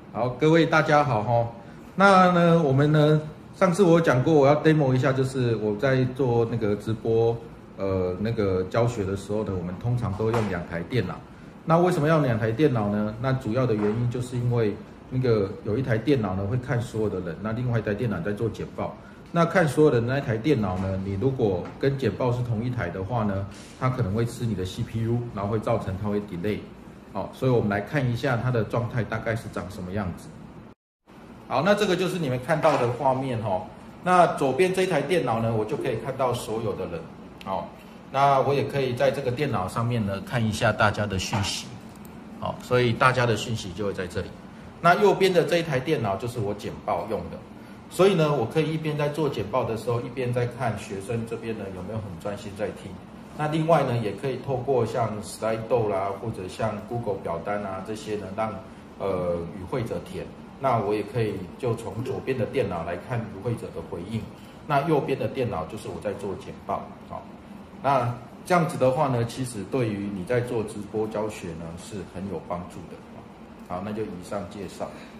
好，各位大家好哈。那呢，我们呢，上次我有讲过，我要 demo 一下，就是我在做那个直播，那个教学的时候呢，我们通常都用2台电脑。那为什么要2台电脑呢？那主要的原因就是因为那个有一台电脑呢会看所有的人，那另外一台电脑在做简报。那看所有的那一台电脑呢，你如果跟简报是同一台的话呢，它可能会吃你的 CPU， 然后会造成它会 delay。好，所以我们来看一下它的状态大概是长什么样子。好，那这个就是你们看到的画面哦。那左边这一台电脑呢，我就可以看到所有的人。好，那我也可以在这个电脑上面呢看一下大家的讯息。好，所以大家的讯息就会在这里。那右边的这一台电脑就是我简报用的。所以呢，我可以一边在做简报的时候，一边在看学生这边呢有没有很专心在听。那另外呢，也可以透过像 Slido 啦，或者像 Google 表单啊这些呢，让与会者填。那我也可以就从左边的电脑来看与会者的回应，那右边的电脑就是我在做简报。好，那这样子的话呢，其实对于你在做直播教学呢是很有帮助的。好，那就以上介绍。